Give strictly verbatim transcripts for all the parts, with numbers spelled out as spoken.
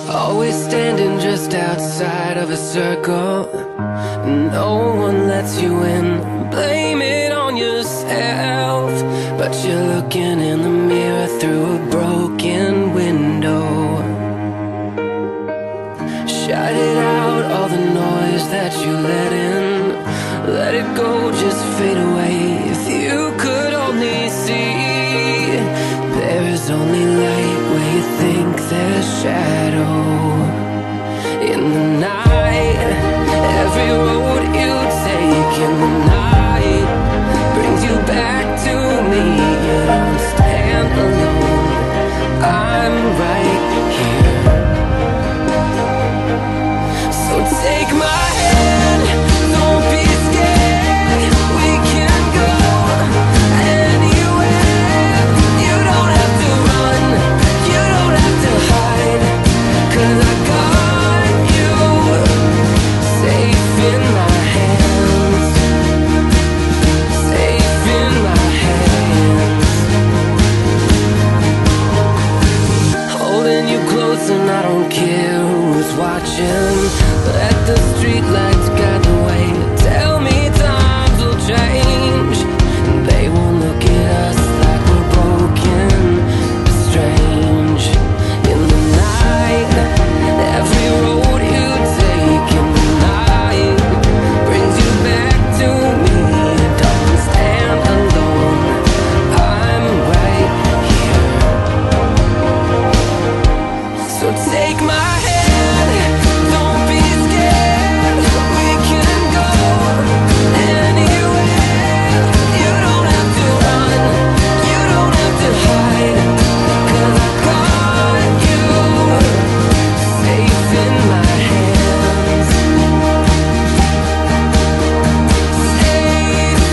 Always standing just outside of a circle. No one lets you in. Blame it on yourself, but you're looking in the mirror through a broken window. Shut it out, all the noise that you let in. Let it go, just fade away. If you could only see, there is only light where you think there's shadow. In the night, every road you take in the night brings you back to me. You don't stand alone, I'm right here. So take my hand, don't be scared. We can go anywhere. You don't have to run, you don't have to hide, 'cause I got you safe in my hands. Safe in my hands. Holding you close and I don't care who's watching. Let the street lights guide the way. Tell me times will change, and they won't look at us like we're broken, strange. In the night, every road you take in the night brings you back to me. Don't stand alone, I'm right here. So take my hand, don't be scared. We can go anywhere. You don't have to run, you don't have to hide, 'cause I got you safe in my hands. Safe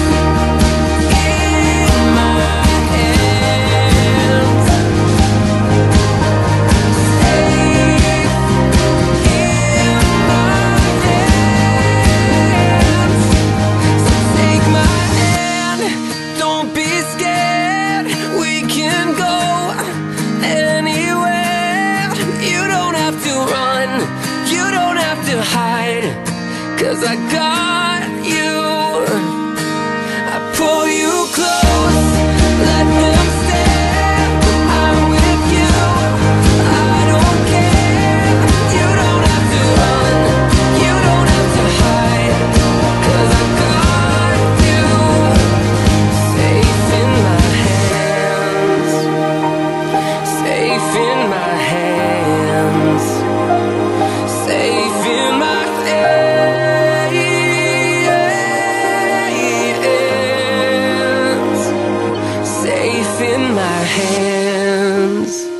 in my hands. Take my hand, don't be scared. We can go anywhere. You don't have to run, you don't have to hide, 'cause I got you. I pull you close, let them stare. I'm with you, I don't care. You don't have to run, you don't have to hide, 'cause I got you safe in my hands. Safe in my hands. Safe in my hands. Safe in my hands.